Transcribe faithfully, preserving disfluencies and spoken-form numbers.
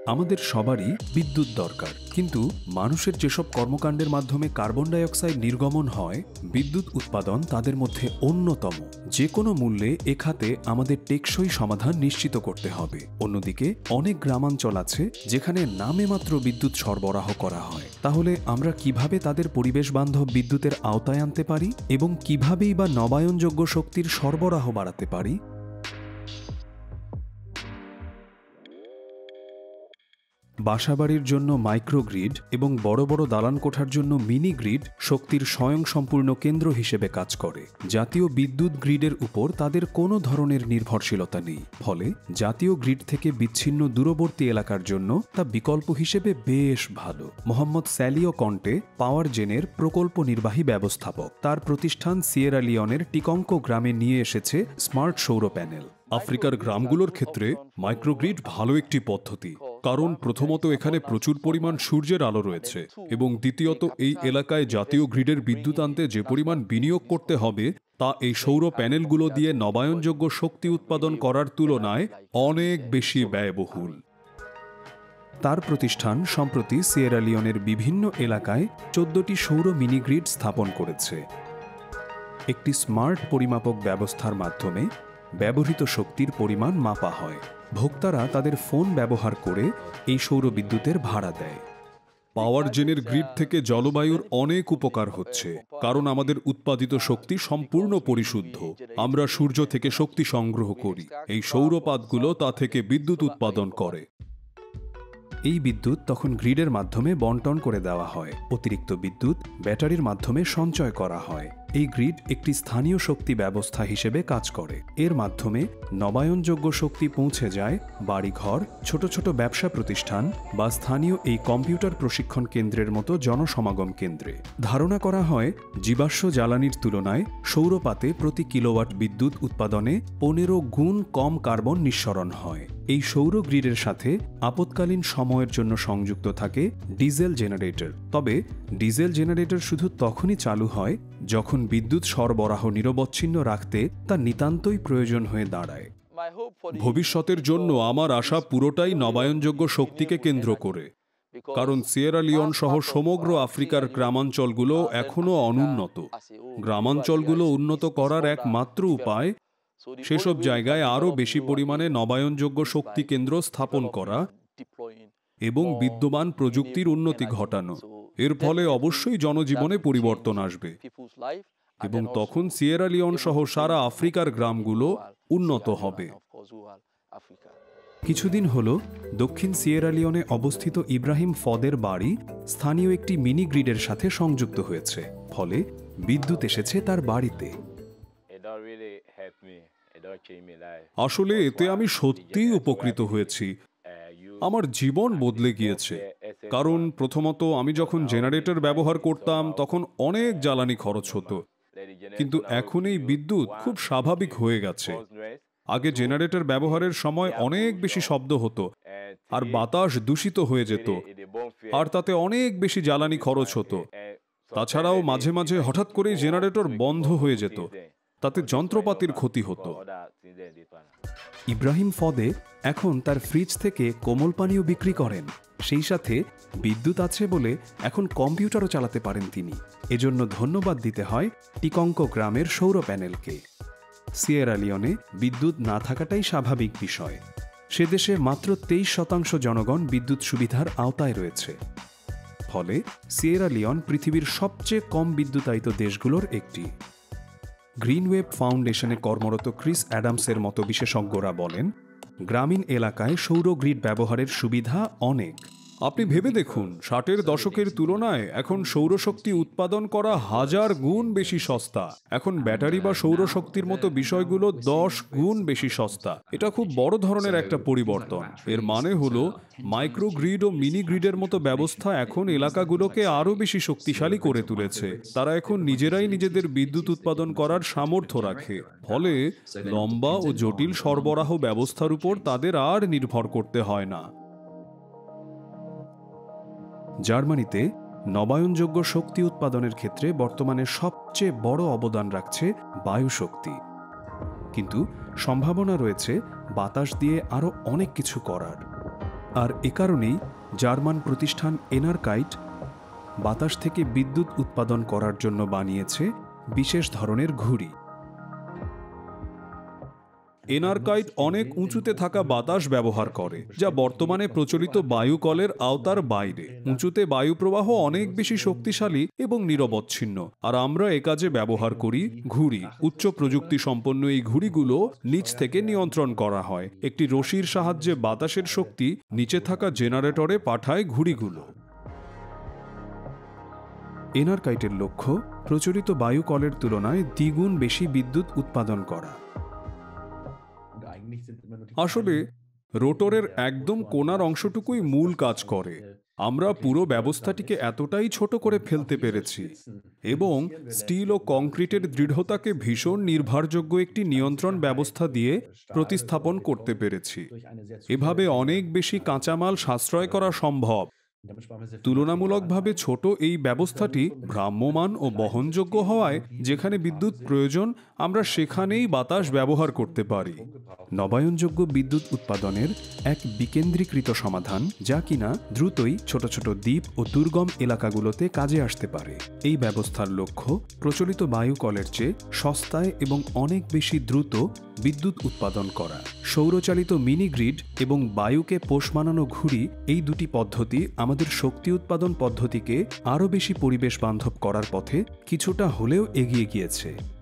আমাদের সবারই বিদ্যুৎ দরকার, কিন্তু মানুষের যেসব কর্মকাণ্ডের মাধ্যমে কার্বন ডাই অক্সাইড নির্গমন হয়, বিদ্যুৎ উৎপাদন তাদের মধ্যে অন্যতম। যে কোনো মূল্যে এ খাতে আমাদের টেকসই সমাধান নিশ্চিত করতে হবে। অন্যদিকে অনেক গ্রামাঞ্চল আছে যেখানে নামে মাত্র বিদ্যুৎ সরবরাহ করা হয়। তাহলে আমরা কিভাবে তাদের পরিবেশ বান্ধব বিদ্যুতের আওতায় আনতে পারি এবং কিভাবেই বা নবায়নযোগ্য শক্তির সরবরাহ বাড়াতে পারি? বাসাবাড়ির জন্য মাইক্রোগ্রিড এবং বড় বড় দালান কোঠার জন্য মিনি গ্রিড শক্তির স্বয়ংসম্পূর্ণ কেন্দ্র হিসেবে কাজ করে। জাতীয় বিদ্যুৎ গ্রিডের উপর তাদের কোনো ধরনের নির্ভরশীলতা নেই, ফলে জাতীয় গ্রিড থেকে বিচ্ছিন্ন দূরবর্তী এলাকার জন্য তা বিকল্প হিসেবে বেশ ভালো। মোহাম্মদ স্যালিও কন্টে পাওয়ার জেনের প্রকল্প নির্বাহী ব্যবস্থাপক। তার প্রতিষ্ঠান সিয়েরা লিওনের টিকঙ্ক গ্রামে নিয়ে এসেছে স্মার্ট সৌর প্যানেল। আফ্রিকার গ্রামগুলোর ক্ষেত্রে মাইক্রোগ্রিড ভালো একটি পদ্ধতি, কারণ প্রথমত এখানে প্রচুর পরিমাণ সূর্যের আলো রয়েছে এবং দ্বিতীয়ত এই এলাকায় জাতীয় গ্রিডের বিদ্যুৎ আনতে যে পরিমাণ বিনিয়োগ করতে হবে তা এই সৌর প্যানেলগুলো দিয়ে নবায়নযোগ্য শক্তি উৎপাদন করার তুলনায় অনেক বেশি ব্যয়বহুল। তার প্রতিষ্ঠান সম্প্রতি সিয়েরা লিওনের বিভিন্ন এলাকায় চোদ্দটি সৌর মিনিগ্রিড স্থাপন করেছে। একটি স্মার্ট পরিমাপক ব্যবস্থার মাধ্যমে ব্যবহৃত শক্তির পরিমাণ মাপা হয়। ভোক্তারা তাদের ফোন ব্যবহার করে এই সৌর বিদ্যুতের ভাড়া দেয়। পাওয়ার জেনের গ্রিড থেকে জলবায়ুর অনেক উপকার হচ্ছে, কারণ আমাদের উৎপাদিত শক্তি সম্পূর্ণ পরিশুদ্ধ। আমরা সূর্য থেকে শক্তি সংগ্রহ করি, এই সৌরপাতগুলো তা থেকে বিদ্যুৎ উৎপাদন করে। এই বিদ্যুৎ তখন গ্রিডের মাধ্যমে বন্টন করে দেওয়া হয়। অতিরিক্ত বিদ্যুৎ ব্যাটারির মাধ্যমে সঞ্চয় করা হয়। এই গ্রিড একটি স্থানীয় শক্তি ব্যবস্থা হিসেবে কাজ করে। এর মাধ্যমে নবায়নযোগ্য শক্তি পৌঁছে যায় বাড়িঘর, ছোট ছোট ব্যবসা প্রতিষ্ঠান বা স্থানীয় এই কম্পিউটার প্রশিক্ষণ কেন্দ্রের মতো জনসমাগম কেন্দ্রে। ধারণা করা হয় জীবাশ্ম জ্বালানির তুলনায় সৌরপাতে প্রতি কিলোওয়াট বিদ্যুৎ উৎপাদনে পনেরো গুণ কম কার্বন নিঃসরণ হয়। এই সৌর গ্রিডের সাথে আপৎকালীন সময়ের জন্য সংযুক্ত থাকে ডিজেল জেনারেটর। তবে ডিজেল জেনারেটর শুধু তখনই চালু হয় যখন বিদ্যুৎ সরবরাহ নিরবচ্ছিন্ন রাখতে তা নিতান্তই প্রয়োজন হয়ে দাঁড়ায়। ভবিষ্যতের জন্য আমার আশা পুরোটাই নবায়নযোগ্য শক্তিকে কেন্দ্র করে, কারণ সিয়েরা লিওন সহ সমগ্র আফ্রিকার গ্রামাঞ্চলগুলো এখনও অনুন্নত। গ্রামাঞ্চলগুলো উন্নত করার একমাত্র উপায় সেসব জায়গায় আরও বেশি পরিমাণে নবায়নযোগ্য শক্তি কেন্দ্র স্থাপন করা এবং বিদ্যমান প্রযুক্তির উন্নতি ঘটানো। এর ফলে অবশ্যই জনজীবনে পরিবর্তন আসবে এবং তখন সিয়েরা লিওন সহ সারা আফ্রিকার গ্রামগুলো উন্নত হবে। কিছুদিন হল দক্ষিণ সিয়েরা লিওনে অবস্থিত ইব্রাহিম ফদের বাড়ি স্থানীয় একটি মিনি গ্রিডের সাথে সংযুক্ত হয়েছে। ফলে বিদ্যুৎ এসেছে তার বাড়িতে। আসলে এতে আমি সত্যিই উপকৃত হয়েছি। আমার জীবন বদলে গিয়েছে, কারণ প্রথমত আমি যখন জেনারেটর ব্যবহার করতাম তখন অনেক জ্বালানি খরচ হতো, কিন্তু এখন এই বিদ্যুৎ খুব স্বাভাবিক হয়ে গেছে। আগে জেনারেটর ব্যবহারের সময় অনেক বেশি শব্দ হতো আর বাতাস দূষিত হয়ে যেত, আর তাতে অনেক বেশি জ্বালানি খরচ হতো। তাছাড়াও মাঝে মাঝে হঠাৎ করেই জেনারেটর বন্ধ হয়ে যেত, তাতে যন্ত্রপাতির ক্ষতি হতো। ইব্রাহিম ফদে এখন তার ফ্রিজ থেকে কোমল পানীয় বিক্রি করেন। সেই সাথে বিদ্যুৎ আছে বলে এখন কম্পিউটারও চালাতে পারেন তিনি। এজন্য ধন্যবাদ দিতে হয় টিকঙ্ক গ্রামের সৌর প্যানেলকে। সিয়েরা লিওনে বিদ্যুৎ না থাকাটাই স্বাভাবিক বিষয়। সে দেশে মাত্র তেইশ শতাংশ জনগণ বিদ্যুৎ সুবিধার আওতায় রয়েছে। ফলে সিয়েরা লিওন পৃথিবীর সবচেয়ে কম বিদ্যুতায়িত দেশগুলোর একটি। গ্রিনওয়েব ফাউন্ডেশনে কর্মরত ক্রিস অ্যাডামসের মতো বিশেষজ্ঞরা বলেন, গ্রামীণ এলাকায় সৌর গ্রিড ব্যবহারের সুবিধা অনেক। আপনি ভেবে দেখুন, ষাটের দশকের তুলনায় এখন সৌরশক্তি উৎপাদন করা হাজার গুণ বেশি সস্তা। এখন ব্যাটারি বা সৌরশক্তির মতো বিষয়গুলো দশ গুণ বেশি সস্তা। এটা খুব বড় ধরনের একটা পরিবর্তন। এর মানে হলো মাইক্রোগ্রিড ও মিনি গ্রিডের মতো ব্যবস্থা এখন এলাকাগুলোকে আরও বেশি শক্তিশালী করে তুলেছে। তারা এখন নিজেরাই নিজেদের বিদ্যুৎ উৎপাদন করার সামর্থ্য রাখে। ফলে লম্বা ও জটিল সরবরাহ ব্যবস্থার উপর তাদের আর নির্ভর করতে হয় না। জার্মানিতে নবায়নযোগ্য শক্তি উৎপাদনের ক্ষেত্রে বর্তমানে সবচেয়ে বড় অবদান রাখছে বায়ু শক্তি। কিন্তু সম্ভাবনা রয়েছে বাতাস দিয়ে আরও অনেক কিছু করার। আর এ কারণেই জার্মান প্রতিষ্ঠান এনারকাইট বাতাস থেকে বিদ্যুৎ উৎপাদন করার জন্য বানিয়েছে বিশেষ ধরনের ঘুড়ি। এনারকাইট অনেক উঁচুতে থাকা বাতাস ব্যবহার করে, যা বর্তমানে প্রচলিত বায়ুকলের আওতার বাইরে। উঁচুতে বায়ু প্রবাহ অনেক বেশি শক্তিশালী এবং নিরবচ্ছিন্ন, আর আমরা এ কাজে ব্যবহার করি ঘুড়ি। উচ্চ প্রযুক্তি সম্পন্ন এই ঘুড়িগুলো নিচ থেকে নিয়ন্ত্রণ করা হয়। একটি রশির সাহায্যে বাতাসের শক্তি নিচে থাকা জেনারেটরে পাঠায় ঘুড়িগুলো। এনারকাইটের লক্ষ্য প্রচলিত বায়ুকলের তুলনায় দ্বিগুণ বেশি বিদ্যুৎ উৎপাদন করা। আসলে রোটরের একদম কোণার অংশটুকুই মূল কাজ করে। আমরা পুরো ব্যবস্থাটিকে এতটাই ছোট করে ফেলতে পেরেছি এবং স্টিল ও কংক্রিটের দৃঢ়তাকে ভীষণ নির্ভরযোগ্য একটি নিয়ন্ত্রণ ব্যবস্থা দিয়ে প্রতিস্থাপন করতে পেরেছি। এভাবে অনেক বেশি কাঁচামাল সাশ্রয় করা সম্ভব। তুলনামূলকভাবে ছোট এই ব্যবস্থাটি ভ্রাম্যমাণ ও বহনযোগ্য হওয়ায় যেখানে বিদ্যুৎ প্রয়োজন আমরা সেখানেই বাতাস ব্যবহার করতে পারি। নবায়নযোগ্য বিদ্যুৎ উৎপাদনের এক বিকেন্দ্রীকৃত সমাধান, যা কিনা দ্রুতই ছোট ছোট দ্বীপ ও দুর্গম এলাকাগুলোতে কাজে আসতে পারে। এই ব্যবস্থার লক্ষ্য প্রচলিত বায়ুকলের চেয়ে সস্তায় এবং অনেক বেশি দ্রুত বিদ্যুৎ উৎপাদন করা। সৌরচালিত মিনি গ্রিড এবং বায়ুকে পোষ মানানো ঘুড়ি, এই দুটি পদ্ধতি আমাদের শক্তি উৎপাদন পদ্ধতিকে আরও বেশি পরিবেশ বান্ধব করার পথে কিছুটা হলেও এগিয়ে গিয়েছে।